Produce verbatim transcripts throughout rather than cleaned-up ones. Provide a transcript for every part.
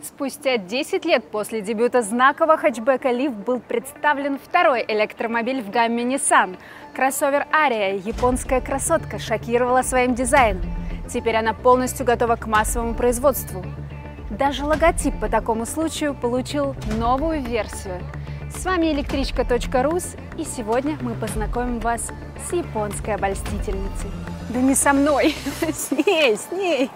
Спустя десять лет после дебюта знакового хэтчбека Leaf был представлен второй электромобиль в гамме Nissan. Кроссовер Ariya, японская красотка, шокировала своим дизайном. Теперь она полностью готова к массовому производству. Даже логотип по такому случаю получил новую версию. С вами электричка точка рус, и сегодня мы познакомим вас с японской обольстительницей. Да не со мной, с ней, с ней.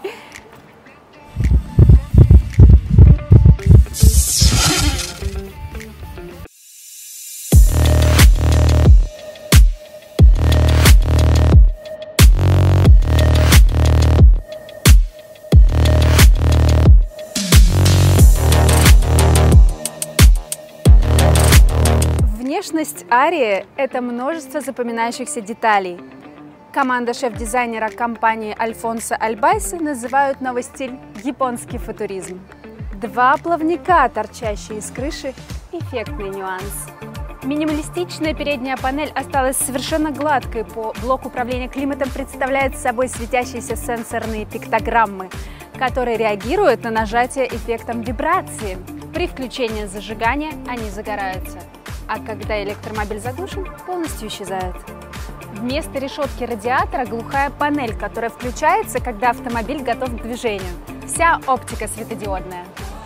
Внешность Ariya – это множество запоминающихся деталей. Команда шеф-дизайнера компании Альфонсо Альбайса называют новый стиль японский футуризм. Два плавника, торчащие из крыши – эффектный нюанс. Минималистичная передняя панель осталась совершенно гладкой. По блоку управления климатом представляет собой светящиеся сенсорные пиктограммы, которые реагируют на нажатие эффектом вибрации. При включении зажигания они загораются, а когда электромобиль заглушен, полностью исчезают. Вместо решетки радиатора глухая панель, которая включается, когда автомобиль готов к движению. Вся оптика светодиодная.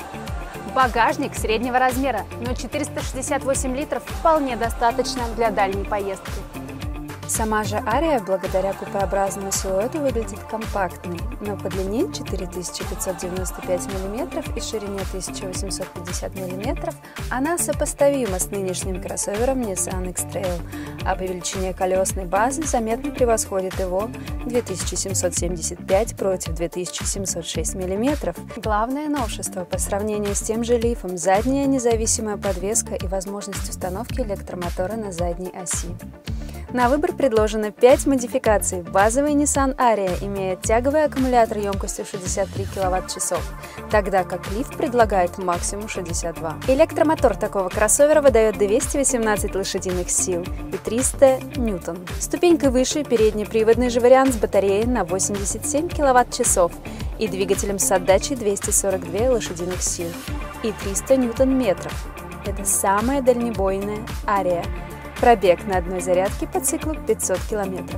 Багажник среднего размера, но четыреста шестьдесят восемь литров вполне достаточно для дальней поездки. Сама же Ariya, благодаря купеобразному силуэту, выглядит компактной, но по длине четыре тысячи пятьсот девяносто пять миллиметров и ширине тысяча восемьсот пятьдесят миллиметров она сопоставима с нынешним кроссовером Nissan X-Trail, а по величине колесной базы заметно превосходит его две тысячи семьсот семьдесят пять против две тысячи семьсот шесть миллиметров. Главное новшество по сравнению с тем же Leaf – задняя независимая подвеска и возможность установки электромотора на задней оси. На выбор предложено пять модификаций. Базовый Nissan Ariya имеет тяговый аккумулятор емкостью шестьдесят три киловатт-часов, тогда как Leaf предлагает максимум шестьдесят два. Электромотор такого кроссовера выдает двести восемнадцать лошадиных сил и триста ньютон. Ступенькой выше переднеприводный же вариант с батареей на восемьдесят семь киловатт-часов и двигателем с отдачей двести сорок две лошадиных сил и триста ньютон-метров. Это самая дальнебойная Ariya. Пробег на одной зарядке по циклу пятьсот километров.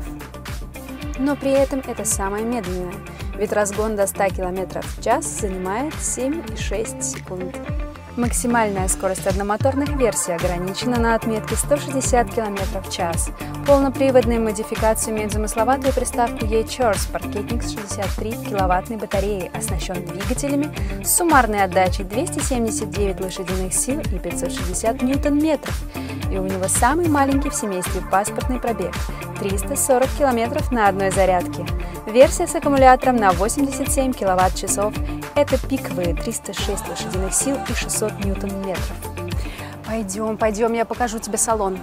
Но при этом это самое медленное, ведь разгон до ста километров в час занимает семь и шесть секунд. Максимальная скорость одномоторных версий ограничена на отметке сто шестьдесят километров в час. Полноприводные модификации имеют замысловатую приставку E-Chore с паркетник с шестьдесят три киловаттной батареей, оснащен двигателями с суммарной отдачей двести семьдесят девять лошадиных сил и пятьсот шестьдесят ньютон-метров. И у него самый маленький в семействе паспортный пробег – триста сорок километров на одной зарядке. Версия с аккумулятором на восемьдесят семь киловатт-часов – это пиковые триста шесть лошадиных сил и шестьсот ньютон-метров. Пойдем, пойдем, я покажу тебе салон.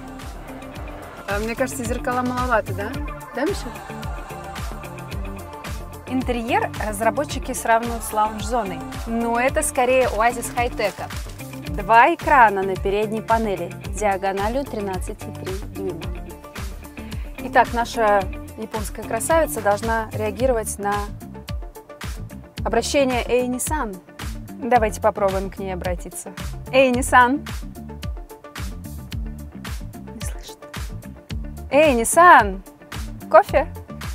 А, мне кажется, зеркала маловато, да? Да, Миша? Интерьер разработчики сравнивают с лаунж-зоной, но это скорее оазис хай-тека. Два экрана на передней панели диагональю тринадцать и три дюйма. Итак, наша японская красавица должна реагировать на обращение «Эй, Nissan». Давайте попробуем к ней обратиться. «Эй, Nissan». Не слышит. «Эй, Nissan, кофе?»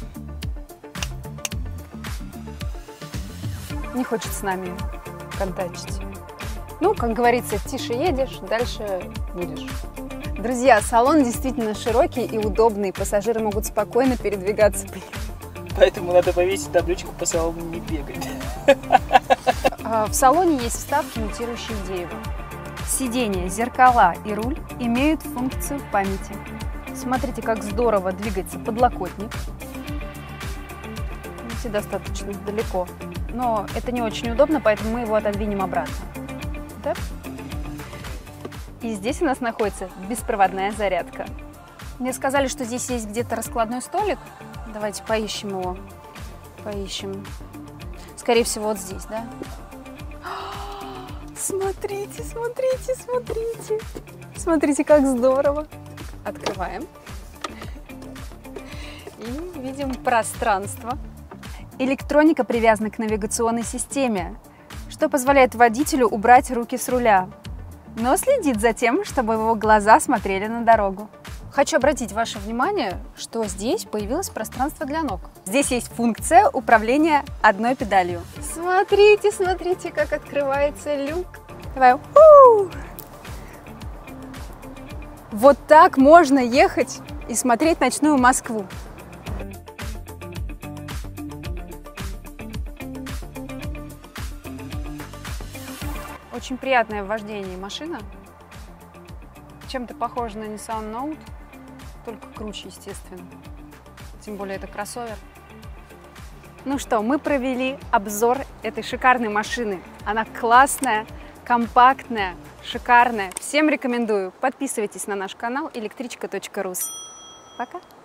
Не хочет с нами контачить. Ну, как говорится, тише едешь, дальше будешь. Друзья, салон действительно широкий и удобный, пассажиры могут спокойно передвигаться по нему. Поэтому надо повесить табличку «По салону не бегать». В салоне есть вставки, имитирующие дерево. Сиденья, зеркала и руль имеют функцию памяти. Смотрите, как здорово двигается подлокотник. Видите, достаточно далеко. Но это не очень удобно, поэтому мы его отодвинем обратно. Да? И здесь у нас находится беспроводная зарядка. Мне сказали, что здесь есть где-то раскладной столик. Давайте поищем его. Поищем. Скорее всего, вот здесь, да? Смотрите, смотрите, смотрите. Смотрите, как здорово. Открываем. И видим пространство. Электроника привязана к навигационной системе, что позволяет водителю убрать руки с руля, но следит за тем, чтобы его глаза смотрели на дорогу. Хочу обратить ваше внимание, что здесь появилось пространство для ног. Здесь есть функция управления одной педалью. Смотрите, смотрите, как открывается люк. Давай. У-у-у! Вот так можно ехать и смотреть ночную Москву. Очень приятное в вождении машина. Чем-то похожа на Nissan Note, только круче, естественно. Тем более это кроссовер. Ну что, мы провели обзор этой шикарной машины. Она классная, компактная, шикарная. Всем рекомендую. Подписывайтесь на наш канал электричка точка рус. Пока!